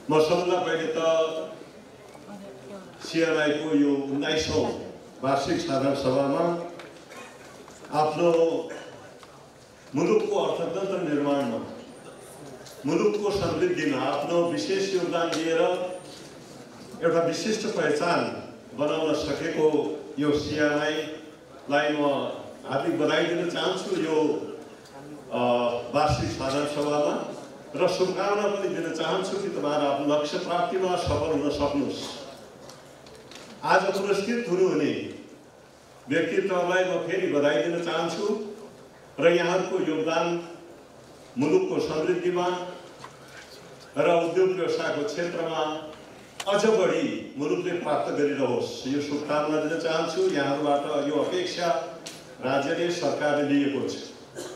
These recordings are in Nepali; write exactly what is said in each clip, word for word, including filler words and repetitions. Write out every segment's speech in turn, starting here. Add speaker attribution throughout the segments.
Speaker 1: म सबभन्दा पहिले त सिआरआई को यो उन्नाइसौं वार्षिक साधारण सभामा आफ्नो मुलुकको अर्थतन्त्र निर्माणमा मुलुकको समृद्धिमा आफ्नो विशेष योगदान दिएर एउटा विशिष्ट पहिचान बनाउन सकेको यो सिआरआईलाई म हार्दिक बधाई दिन चाहन्छु यो वार्षिक साधारण सभामा र शुभकामना पनि दिन चाहन्छु कि तपाईहरु आफ्नो लक्ष्य प्राप्तिमा सफल हुन सक्नुहोस्। आज पुरस्कृत हुनुहुने व्यक्तित्वलाई म फेरि बधाई दिन चाहन्छु र यहाँहरूको योगदान मुलुकको समृद्धिमा र उद्योग व्यवसायको क्षेत्रमा अझ बढी मुलुकले प्राप्त गरिरहोस् यो शुभकामना दिन चाहन्छु। यहाँहरूबाट यो अपेक्षा राज्यले सरकारले लिएको छ।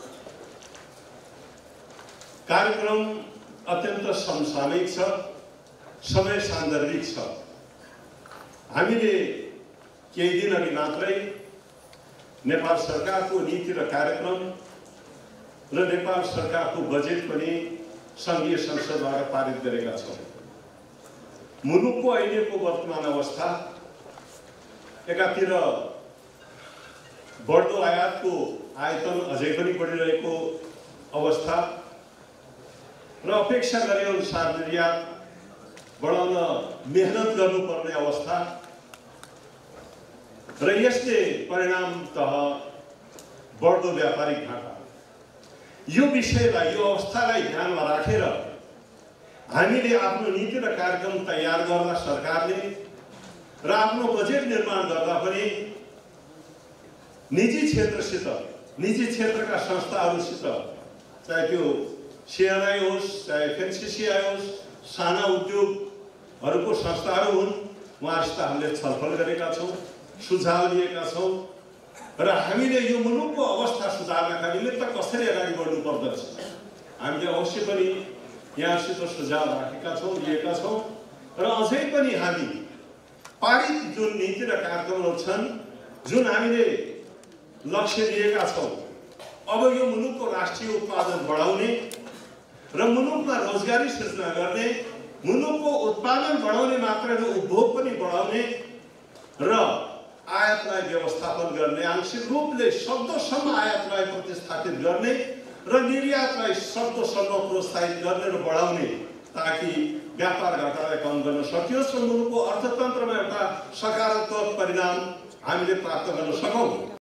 Speaker 1: कार्यक्रम अत्यन्त समसामयिक छ, समय सान्दर्भिक छ। हामीले केही दिन अघि मात्रै नेपाल सरकारको नीति र कार्यक्रम र नेपाल सरकारको बजेट पनि संघीय संसदबाट पारित गरेका छौँ। मुलुकको अहिलेको वर्तमान अवस्था एकातिर बढ्दो आयातको आयतन अझै पनि बढिरहेको अवस्था र अपेक्षा गरे अनुसार निर्यात बढाउन मेहनत गर्नुपर्ने अवस्था र यसले परिणामतः बढ्दो व्यापारिक घाटा यो विषयलाई यो अवस्थालाई ध्यानमा राखेर हामीले आफ्नो नीति र कार्यक्रम तयार गर्दा सरकारले र आफ्नो बजेट निर्माण गर्दा पनि निजी क्षेत्रसित निजी क्षेत्रका संस्थाहरूसित चाहे त्यो सिआरआई होस् चाहे एफएनसीसीआई होस् साना उद्योगहरूको संस्थाहरू हुन् उहाँहरूसित हामीले छलफल गरेका छौँ, सुझाव लिएका छौँ र हामीले यो मुलुकको अवस्था सुधार्नका निमित्त कसरी अगाडि बढ्नु पर्दछ हामीले अवश्य पनि यहाँसित सुझाव राखेका छौँ, लिएका छौँ र अझै पनि हामी पारित जुन नीति र कार्यक्रमहरू छन् जुन हामीले लक्ष्य लिएका छौँ अब यो मुलुकको राष्ट्रिय उत्पादन बढाउने र मुलुकमा रोजगारी सृजना गर्ने मुलुकको उत्पादन बढाउने मात्र होइन उपभोग पनि बढाउने र आयातलाई व्यवस्थापन गर्ने आंशिक रूपले सक्दोसम्म आयातलाई प्रतिस्थापित गर्ने र निर्यातलाई सक्दोसम्म प्रोत्साहित गर्ने र बढाउने ताकि व्यापार घाटालाई कम गर्न सकियोस् र मुलुकको अर्थतन्त्रमा एउटा सकारात्मक परिणाम हामीले प्राप्त गर्न सकौँ।